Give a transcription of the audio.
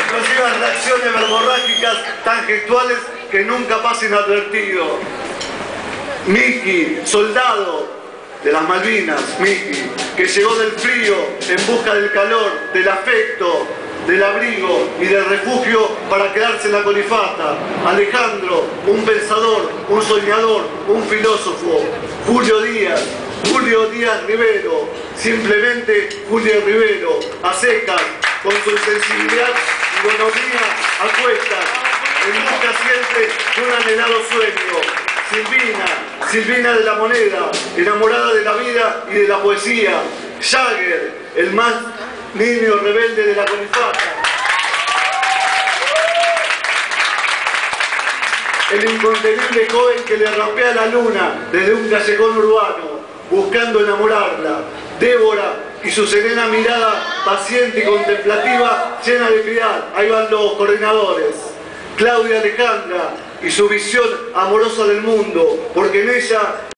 explosivas reacciones verborrágicas tan gestuales que nunca pasa inadvertido. Miki, soldado de las Malvinas, Miki, que llegó del frío en busca del calor, del afecto, del abrigo y del refugio para quedarse en la Colifata. Alejandro, un pensador, un soñador, un filósofo. Julio Díaz Rivero, simplemente Julio Rivero, a secas, con su sensibilidad y bonomía a cuestas, en busca siempre de un anhelado sueño. Silvina de la Moneda, enamorada de la vida y de la poesía. Jagger, el más niño rebelde de la Colifata. El incontenible joven que le rapea la luna desde un callejón urbano, buscando enamorarla. Débora y su serena mirada paciente y contemplativa, llena de piedad. Ahí van los coordinadores. Claudia Alejandra y su visión amorosa del mundo, porque en ella